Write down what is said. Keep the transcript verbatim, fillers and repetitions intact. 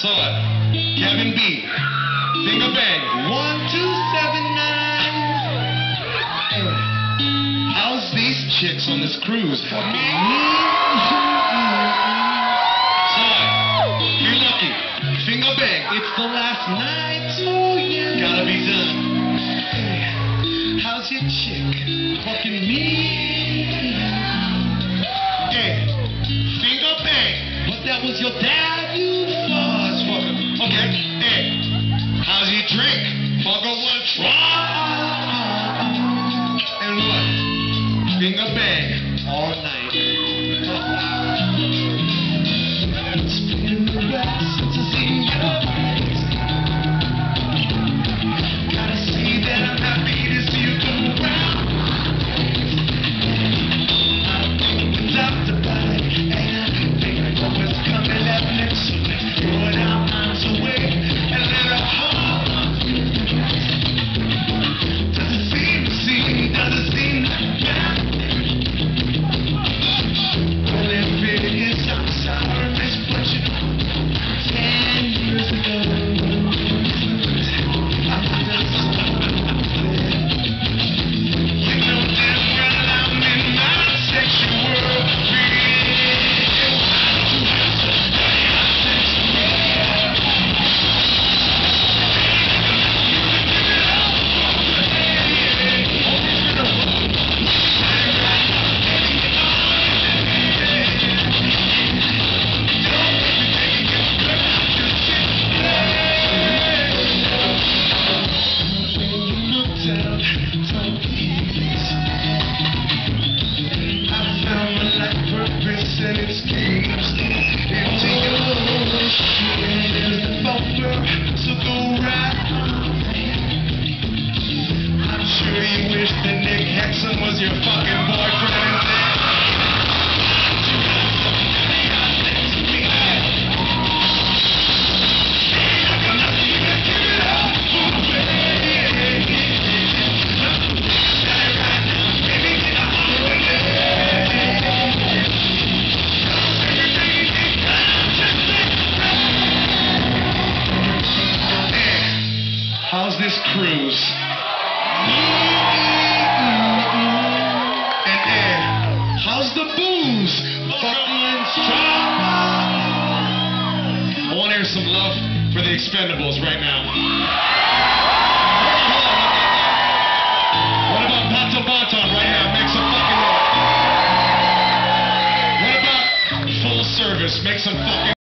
So what? Kevin B. Finger bang. One, two, seven, nine. How's these chicks on this cruise? Fucking me. So what? You're lucky. Finger bang. It's the last night. Oh yeah. Gotta be done. Hey, how's your chick? Fucking me. Hey, finger bang. But that was your dad, you fuck. Okay, hey, how's your drink? Fucker wanna try? And what? Finger bang all night. It's been a while since I've seen your face. Gotta say that I'm happy to see you come around. I think it's up to bite, and I think I know what's coming up next. So let's throw it out. Away and let her hold. Does it seem to seem, does it seem like that? Well, if it is, I'm sorry, miss, but you know, ten years ago, I was done something. You know damn well I'm in my sexual world. And it escapes into yours. And there's the bumper, so go right on. I'm sure you wish that Nick Hexum was your fucking boyfriend. How's this cruise? And Ed, how's the booze? Fucking strong. I want to hear some love for the Expendables right now. What about Pato Banton right now? Make some fucking noise. What about Full Service? Make some fucking